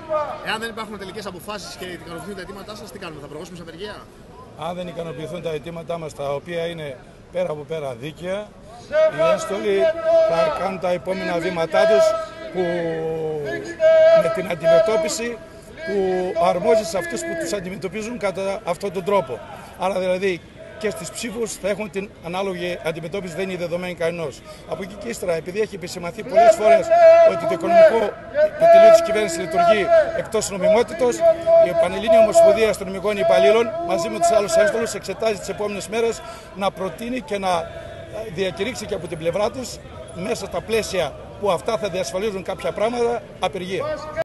Εάν δεν υπάρχουν τελικές αποφάσεις και ικανοποιηθούν τα αιτήματά σας, τι κάνουμε, θα προχωρήσουμε σε απεργία? Αν δεν ικανοποιηθούν τα αιτήματά μας, τα οποία είναι πέρα από πέρα δίκαια, οι ένστολοι θα κάνουν τα επόμενα βήματά τους με την αντιμετώπιση που αρμόζει σε αυτούς που τους αντιμετωπίζουν κατά αυτόν τον τρόπο. Άρα δηλαδή και στις ψήφους θα έχουν την ανάλογη αντιμετώπιση, δεν είναι δεδομένη κανενός. Από εκεί και ύστερα, επειδή έχει επισημανθεί πολλές φορές ότι το οικονομικό επιτελείο της κυβέρνησης λειτουργεί εκτός νομιμότητος, η Πανελλήνια Ομοσπονδία Αστυνομικών Υπαλλήλων μαζί με τους άλλους ένστολους εξετάζει τις επόμενες μέρες να προτείνει και να διακηρύξει και από την πλευρά της, μέσα στα πλαίσια που αυτά θα διασφαλίζουν κάποια πράγματα, απεργία.